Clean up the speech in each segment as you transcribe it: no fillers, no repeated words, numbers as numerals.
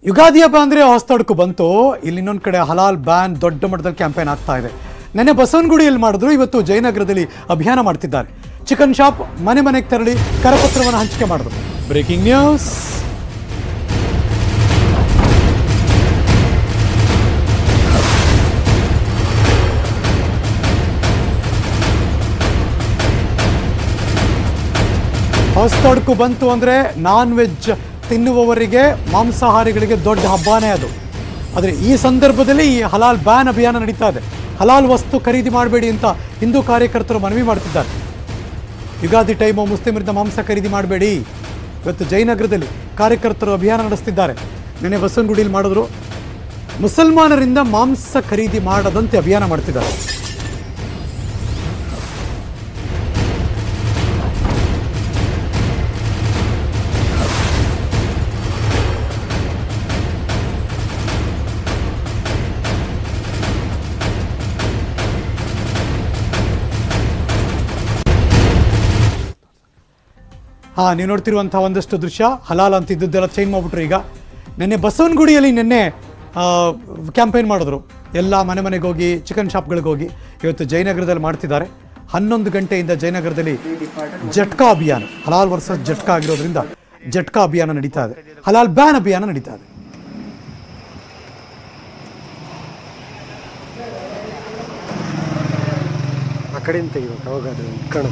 ಯುಗಾದಿ ಹಬ್ಬ ಅಂದರೆ ಹೊಸತೊಡಕು ಬಂತು. ಇಲ್ಲಿ ಇನ್ನೊಂದು ಕಡೆ ಹಲಾಲ್ ಬ್ಯಾನ್ ದೊಡ್ಡ ಮಟ್ಟದಲ್ಲಿ ಕ್ಯಾಂಪೇನ್ ಆಗ್ತಾ ಇದೆ. ನೆನ್ನೆ ಬಸವನಗುಡಿಯಲ್ಲಿ ಮಾಡಿದ್ರು, ಇವತ್ತು ಜಯನಗರದಲ್ಲಿ ಅಭಿಯಾನ ಮಾಡ್ತಿದ್ದಾರೆ. ಚಿಕನ್ ಶಾಪ್ ಮನೆ ಮನೆಗೆ ತೆರಳಿ ಕರಪತ್ರವನ್ನು ಹಂಚಿಕೆ ಮಾಡಿದ್ರು. Breaking news. ಹೊಸತೊಡಕು ಬಂತು ಅಂದರೆ ನಾನ್ ವೆಜ್ ತಿನ್ನುವವರಿಗೆ, ಮಾಂಸಾಹಾರಿಗಳಿಗೆ ದೊಡ್ಡ ಹಬ್ಬನೇ ಅದು. ಆದರೆ ಈ ಸಂದರ್ಭದಲ್ಲಿ ಈ ಹಲಾಲ್ ಬ್ಯಾನ್ ಅಭಿಯಾನ ನಡೀತಾ ಇದೆ. ಹಲಾಲ್ ವಸ್ತು ಖರೀದಿ ಮಾಡಬೇಡಿ ಅಂತ ಹಿಂದೂ ಕಾರ್ಯಕರ್ತರು ಮನವಿ ಮಾಡ್ತಿದ್ದಾರೆ. ಯುಗಾದಿ ಟೈಮು ಮುಸ್ಲಿಮರಿಂದ ಮಾಂಸ ಖರೀದಿ ಮಾಡಬೇಡಿ. ಇವತ್ತು ಜಯನಗರದಲ್ಲಿ ಕಾರ್ಯಕರ್ತರು ಅಭಿಯಾನ ನಡೆಸ್ತಿದ್ದಾರೆ. ನೆನ್ನೆ ಬಸವನಗುಡಿಯಲ್ಲಿ ಮಾಡಿದ್ರು. ಮುಸಲ್ಮಾನರಿಂದ ಮಾಂಸ ಖರೀದಿ ಮಾಡದಂತೆ ಅಭಿಯಾನ ಮಾಡ್ತಿದ್ದಾರೆ. ನೀವು ನೋಡ್ತಿರುವಂಥ ಒಂದಷ್ಟು ದೃಶ್ಯ ಹಲಾಲ್ ಅಂತ ಇದ್ದದ್ದೆಲ್ಲ ಚೇಂಜ್ ಮಾಡಿಬಿಟ್ರು. ಈಗ ನಿನ್ನೆ ಬಸವನಗುಡಿಯಲ್ಲಿ ಕ್ಯಾಂಪೇನ್ ಮಾಡಿದ್ರು. ಎಲ್ಲ ಮನೆ ಮನೆಗೆ ಹೋಗಿ, ಚಿಕನ್ ಶಾಪ್ಗಳಿಗೆ ಹೋಗಿ. ಇವತ್ತು ಜಯನಗರದಲ್ಲಿ ಮಾಡ್ತಿದ್ದಾರೆ. 11 ಗಂಟೆಯಿಂದ ಜಯನಗರದಲ್ಲಿ ಜಟ್ಕಾ ಅಭಿಯಾನ, ಹಲಾಲ್ ವರ್ಸಸ್ ಜಟ್ಕಾ ಆಗಿರೋದ್ರಿಂದ ಜಟ್ಕಾ ಅಭಿಯಾನ ನಡೀತಾ ಇದೆ. ಹಲಾಲ್ ಬ್ಯಾನ್ ಅಭಿಯಾನ ನಡೀತಾ ಇದೆ. ಆ ಕಡೆಯಿಂದ ತೆಗಿಬೇಕು ಅವಾಗ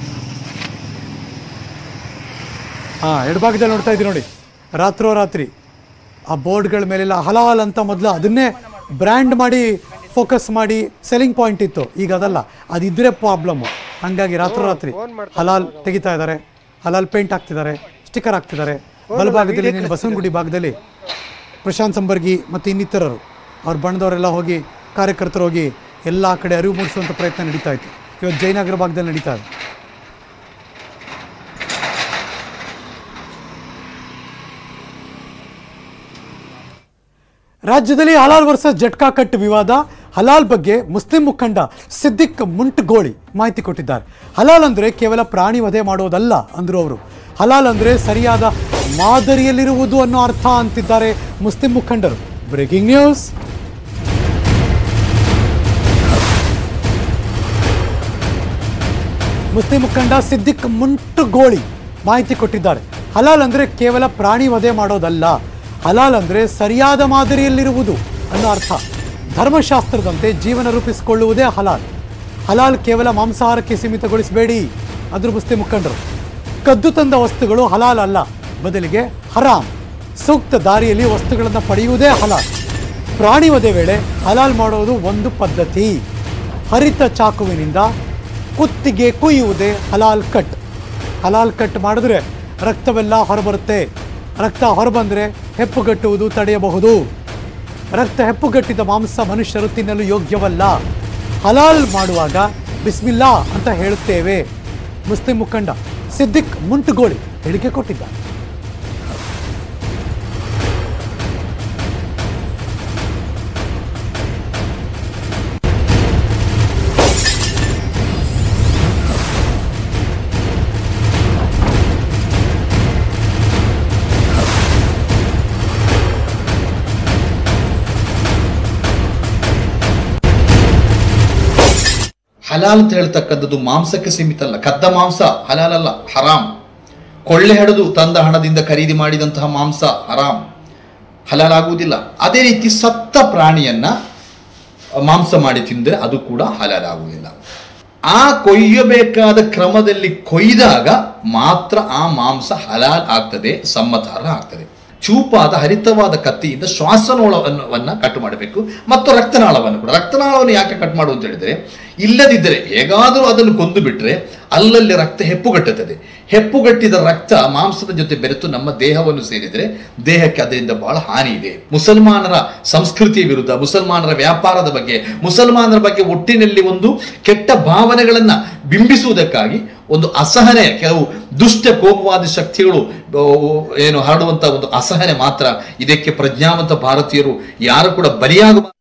ಎಡಭಾಗದಲ್ಲಿ ನೋಡ್ತಾ ಇದ್ದೀವಿ ನೋಡಿ. ರಾತ್ರೋರಾತ್ರಿ ಆ ಬೋರ್ಡ್ಗಳ ಮೇಲೆಲ್ಲ ಹಲಾಲ್ ಅಂತ ಮೊದಲು ಅದನ್ನೇ ಬ್ರ್ಯಾಂಡ್ ಮಾಡಿ ಫೋಕಸ್ ಮಾಡಿ ಸೆಲ್ಲಿಂಗ್ ಪಾಯಿಂಟ್ ಇತ್ತು. ಈಗ ಅದಲ್ಲ, ಅದಿದ್ದರೆ ಪ್ರಾಬ್ಲಮ್ಮು. ಹಾಗಾಗಿ ರಾತ್ರೋರಾತ್ರಿ ಹಲಾಲ್ ತೆಗಿತಾ ಇದ್ದಾರೆ, ಹಲಾಲ್ ಪೇಂಟ್ ಹಾಕ್ತಿದ್ದಾರೆ, ಸ್ಟಿಕ್ಕರ್ ಹಾಕ್ತಿದ್ದಾರೆ. ಬಲಭಾಗದಲ್ಲಿ ನೀನು ಬಸವನಗುಡಿ ಭಾಗದಲ್ಲಿ ಪ್ರಶಾಂತ್ ಸಂಬರ್ಗಿ ಮತ್ತು ಇನ್ನಿತರರು ಅವ್ರ ಬಣ್ಣದವರೆಲ್ಲ ಹೋಗಿ, ಕಾರ್ಯಕರ್ತರು ಹೋಗಿ ಎಲ್ಲ ಕಡೆ ಅರಿವು ಮೂಡಿಸುವಂಥ ಪ್ರಯತ್ನ ನಡೀತಾ ಇತ್ತು. ಇವತ್ತು ಜಯನಗರ ಭಾಗದಲ್ಲಿ ನಡೀತಾ ಇದೆ. ರಾಜ್ಯದಲ್ಲಿ ಹಲಾಲ್ ವರ್ಸಸ್ ಜಟ್ಕಾ ಕಟ್ ವಿವಾದ. ಹಲಾಲ್ ಬಗ್ಗೆ ಮುಸ್ಲಿಂ ಮುಖಂಡ ಸಿದ್ದಿಕ್ ಮುಂಟ್ಗೋಳಿ ಮಾಹಿತಿ ಕೊಟ್ಟಿದ್ದಾರೆ. ಹಲಾಲ್ ಅಂದರೆ ಕೇವಲ ಪ್ರಾಣಿ ವಧೆ ಮಾಡೋದಲ್ಲ ಅಂದರು ಅವರು. ಹಲಾಲ್ ಅಂದರೆ ಸರಿಯಾದ ಮಾದರಿಯಲ್ಲಿರುವುದು ಅನ್ನೋ ಅರ್ಥ ಅಂತಿದ್ದಾರೆ ಮುಸ್ಲಿಂ ಮುಖಂಡರು. Breaking news. ಮುಸ್ಲಿಂ ಮುಖಂಡ ಸಿದ್ದಿಕ್ ಮುಂಟ್ಗೋಳಿ ಮಾಹಿತಿ ಕೊಟ್ಟಿದ್ದಾರೆ. ಹಲಾಲ್ ಅಂದರೆ ಕೇವಲ ಪ್ರಾಣಿ ವಧೆ ಮಾಡೋದಲ್ಲ, ಹಲಾಲ್ ಅಂದರೆ ಸರಿಯಾದ ಮಾದರಿಯಲ್ಲಿರುವುದು ಅನ್ನೋ ಅರ್ಥ. ಧರ್ಮಶಾಸ್ತ್ರದಂತೆ ಜೀವನ ರೂಪಿಸಿಕೊಳ್ಳುವುದೇ ಹಲಾಲ್. ಹಲಾಲ್ ಕೇವಲ ಮಾಂಸಾಹಾರಕ್ಕೆ ಸೀಮಿತಗೊಳಿಸಬೇಡಿ ಅದ್ರ ಮುಸ್ಲಿಂ ಮುಖಂಡರು. ಕದ್ದು ತಂದ ವಸ್ತುಗಳು ಹಲಾಲ್ ಅಲ್ಲ, ಬದಲಿಗೆ ಹರಾಮ್. ಸೂಕ್ತ ದಾರಿಯಲ್ಲಿ ವಸ್ತುಗಳನ್ನು ಪಡೆಯುವುದೇ ಹಲಾಲ್. ಪ್ರಾಣಿ ವಧೆ ವೇಳೆ ಹಲಾಲ್ ಮಾಡೋದು ಒಂದು ಪದ್ಧತಿ. ಹರಿತ ಚಾಕುವಿನಿಂದ ಕುತ್ತಿಗೆ ಕುಯ್ಯುವುದೇ ಹಲಾಲ್ ಕಟ್. ಹಲಾಲ್ ಕಟ್ ಮಾಡಿದ್ರೆ ರಕ್ತವೆಲ್ಲ ಹೊರಬರುತ್ತೆ. ರಕ್ತ ಹೊರಬಂದರೆ ಹೆಪ್ಪುಗಟ್ಟುವುದು ತಡೆಯಬಹುದು. ರಕ್ತ ಹೆಪ್ಪುಗಟ್ಟಿದ ಮಾಂಸ ಮನುಷ್ಯರು ತಿನ್ನಲು ಯೋಗ್ಯವಲ್ಲ. ಹಲಾಲ್ ಮಾಡುವಾಗ ಬಿಸ್ಮಿಲ್ಲಾ ಅಂತ ಹೇಳುತ್ತೇವೆ. ಮುಸ್ಲಿಂ ಮುಖಂಡ ಸಿದ್ದಿಕ್ ಮುಂಟ್ಗೋಳಿ ಹೇಳಿಕೆ ಕೊಟ್ಟಿದ್ದಾರೆ. ಹಲಾಲ್ ಅಂತ ಹೇಳ್ತಕ್ಕಂಥದ್ದು ಮಾಂಸಕ್ಕೆ ಸೀಮಿತ ಅಲ್ಲ. ಕದ್ದ ಮಾಂಸ ಹಲಾಲ್ ಅಲ್ಲ, ಹರಾಮ್. ಕೊಳ್ಳೆ ಹಿಡಿದು ತಂದ ಹಣದಿಂದ ಖರೀದಿ ಮಾಡಿದಂತಹ ಮಾಂಸ ಹರಾಮ್, ಹಲಾಲ್ ಆಗುವುದಿಲ್ಲ. ಅದೇ ರೀತಿ ಸತ್ತ ಪ್ರಾಣಿಯನ್ನ ಮಾಂಸ ಮಾಡಿ ತಿಂದರೆ ಅದು ಕೂಡ ಹಲಾಲ್ ಆಗುವುದಿಲ್ಲ. ಆ ಕೊಯ್ಯಬೇಕಾದ ಕ್ರಮದಲ್ಲಿ ಕೊಯ್ದಾಗ ಮಾತ್ರ ಆ ಮಾಂಸ ಹಲಾಲ್ ಆಗ್ತದೆ, ಸಮ್ಮತಾರ್ಹ ಆಗ್ತದೆ. ಚೂಪಾದ ಹರಿತವಾದ ಕತ್ತಿಯಿಂದ ಶ್ವಾಸನಾಳವನ್ನು ಕಟ್ ಮಾಡಬೇಕು ಮತ್ತು ರಕ್ತನಾಳವನ್ನು ಕೂಡ. ರಕ್ತನಾಳವನ್ನು ಯಾಕೆ ಕಟ್ ಮಾಡು ಅಂತ ಹೇಳಿದರೆ, ಇಲ್ಲದಿದ್ದರೆ ಹೇಗಾದರೂ ಅದನ್ನು ಕೊಂದು ಬಿಟ್ಟರೆ ಅಲ್ಲಲ್ಲಿ ರಕ್ತ ಹೆಪ್ಪುಗಟ್ಟುತ್ತದೆ. ಹೆಪ್ಪುಗಟ್ಟಿದ ರಕ್ತ ಮಾಂಸದ ಜೊತೆ ಬೆರೆತು ನಮ್ಮ ದೇಹವನ್ನು ಸೇರಿದರೆ ದೇಹಕ್ಕೆ ಅದರಿಂದ ಬಹಳ ಹಾನಿ ಇದೆ. ಮುಸಲ್ಮಾನರ ಸಂಸ್ಕೃತಿಯ ವಿರುದ್ಧ, ಮುಸಲ್ಮಾನರ ವ್ಯಾಪಾರದ ಬಗ್ಗೆ, ಮುಸಲ್ಮಾನರ ಬಗ್ಗೆ ಒಟ್ಟಿನಲ್ಲಿ ಒಂದು ಕೆಟ್ಟ ಭಾವನೆಗಳನ್ನು ಬಿಂಬಿಸುವುದಕ್ಕಾಗಿ ಒಂದು ಅಸಹನೆ, ಕೆಲವು ದುಷ್ಟ ಕೋಪವಾದಿ ಶಕ್ತಿಗಳು ಹರಡುವಂತ ಒಂದು ಅಸಹನೆ ಮಾತ್ರ. ಇದಕ್ಕೆ ಪ್ರಜ್ಞಾವಂತ ಭಾರತೀಯರು ಯಾರು ಕೂಡ ಬಲಿಯಾಗುವ